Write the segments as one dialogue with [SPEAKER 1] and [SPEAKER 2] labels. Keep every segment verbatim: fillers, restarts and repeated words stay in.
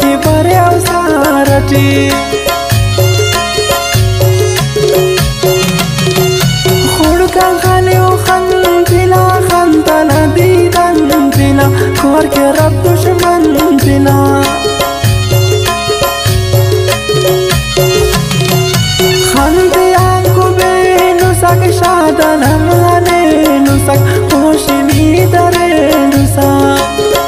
[SPEAKER 1] की बरे सारटी खुड़का खाने खंतिला खंतना दीदन तिना खोर के रब दुश्मन तिना खंते आंको बे नुसक शादन माने नुसक होशिनी दरे नुसक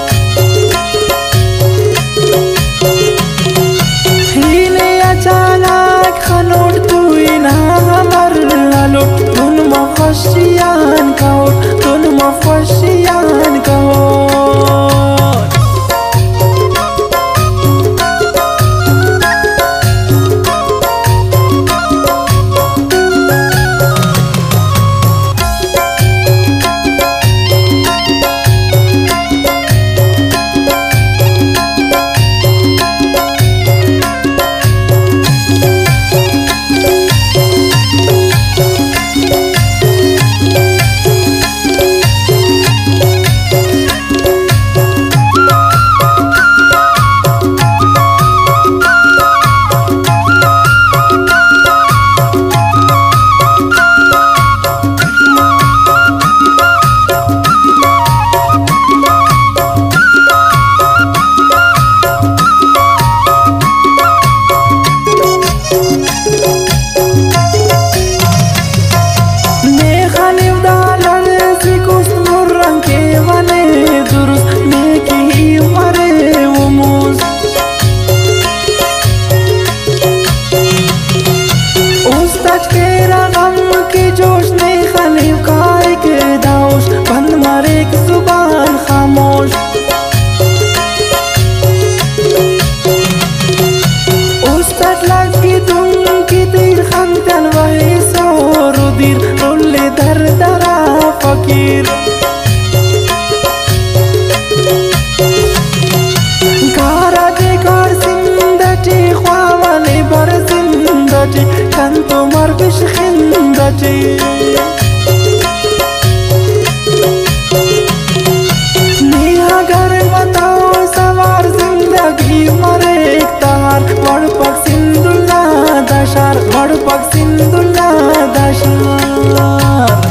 [SPEAKER 1] हिले अचानक खनोट तुई ना हमर लालोट तुन मफशियान काउट तुन मफशियान काउट फकीर गारा दे कार जिंदगी ख्वावाने बर जिंदगी kan tomar bish khindati निहा घर बताओ सवार जिंदगी मरे एक तार बड़ पक सिंधुल्ला दशार बड़ पक सिंधुल्ला दशार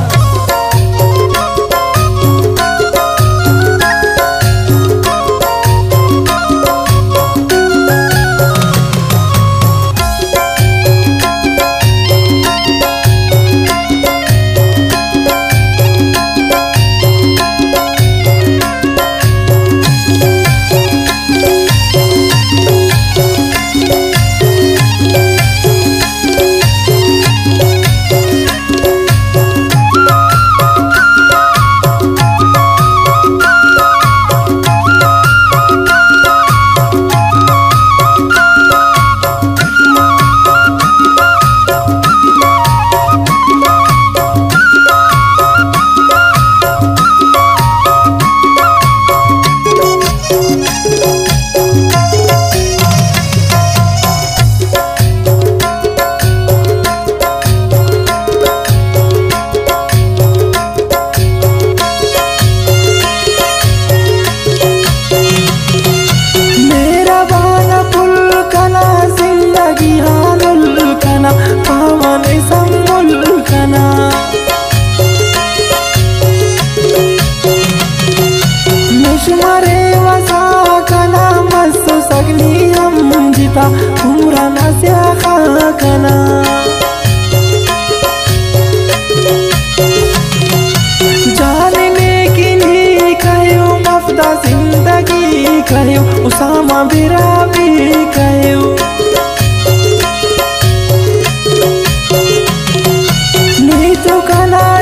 [SPEAKER 1] umra nasya khakana जानने की नहीं कहो मफदा जिंदगी कहो उसामा बिरा भी कहो नहीं तो कना